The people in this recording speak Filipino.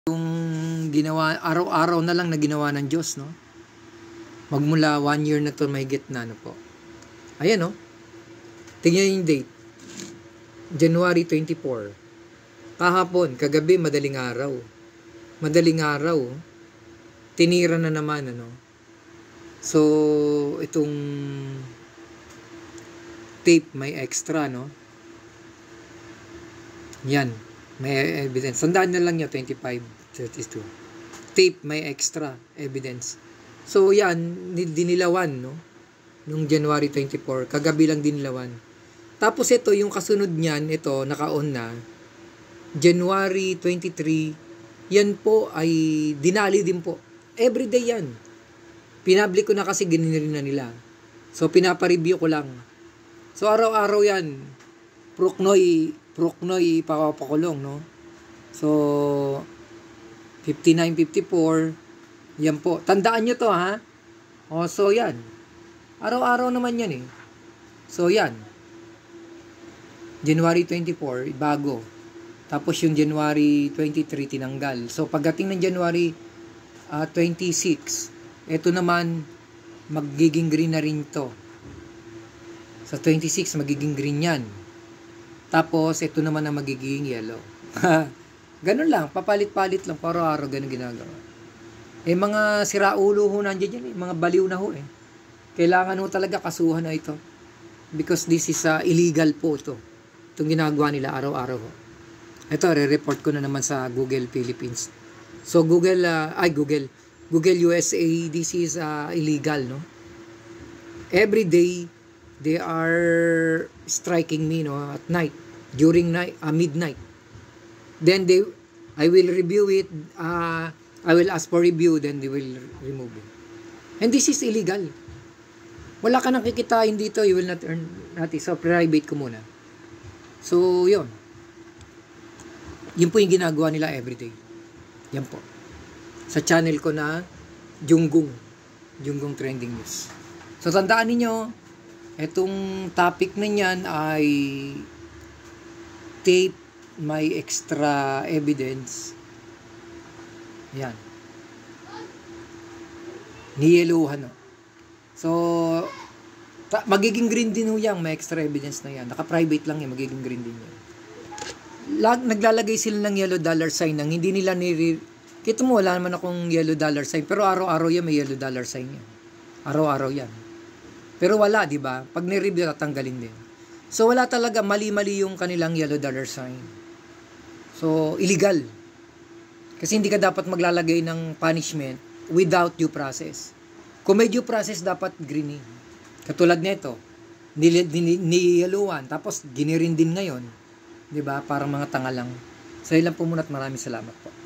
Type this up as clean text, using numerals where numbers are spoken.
yung ginawa, araw-araw na lang na ginawa ng Diyos, no? Magmula 1 year na to, mahigit na, ano po. Ayan, no? Tingnan yung date. January 24. Kahapon, kagabi, madaling araw. Madaling araw, tinira na naman, ano? So, itong tape may extra, no? Yan, may evidence. Sandaan na lang niya, 25-32. Tape may extra evidence. So, yan, dinilawan, no? Nung January 24, kagabi lang dinilawan. Tapos ito, yung kasunod niyan, ito, naka-on na, January 23, yan po ay dinali din po. Everyday yan. Pinablik ko na kasi gininirin na nila. So, pinapa-review ko lang. So, araw-araw yan. Proknoy, papakulong, no? So, 59-54, yan po. Tandaan nyo to, ha? O, so, yan. Araw-araw naman yan, eh. So, yan. January 24, bago. Tapos yung January 23, tinanggal. So, pagdating ng January 26, ito naman, magiging green na rin to. Sa 26, magiging green yan. Tapos, ito naman ang magiging yellow. Ganun lang, papalit-palit lang, araw-araw ganun ginagawa. Eh, mga siraulo ho nandiyan yan, eh. Mga baliw na ho, eh. Kailangan ho talaga kasuhan na ito. Because this is illegal po ito. Itong ginagawa nila araw-araw ho. Ito, re-report ko na naman sa Google Philippines. So, Google USA, this is illegal, no? Every day, they are striking me, no, at night, during night, midnight. Then I will review it, I will ask for review, then they will remove it. And this is illegal. Wala ka nang kikitain dito, you will not earn natin. So, private ko muna. So, yun. Yun po yung ginagawa nila everyday. Yan po. Sa channel ko na Junggong Trending News. So, tandaan ninyo, etong topic na yan ay tape may extra evidence. Yan. Niyeluhan, no? So, magiging green din ho yan, may extra evidence na yan. Naka-private lang yan, magiging green din yan. Naglalagay sila ng yellow dollar sign nang hindi nila kita mo, wala naman akong yellow dollar sign, pero araw-araw yan may yellow dollar sign yan. Araw-araw yan. Pero wala, di ba? Pag ni-review, tatanggalin din. So, wala talaga, mali-mali yung kanilang yellow dollar sign. So, illegal. Kasi hindi ka dapat maglalagay ng punishment without due process. Kung may due process, dapat greening. Katulad nito, niyaluan, tapos ginirin din ngayon. Diba? Parang mga tanga lang. So, ilan po muna at maraming salamat po.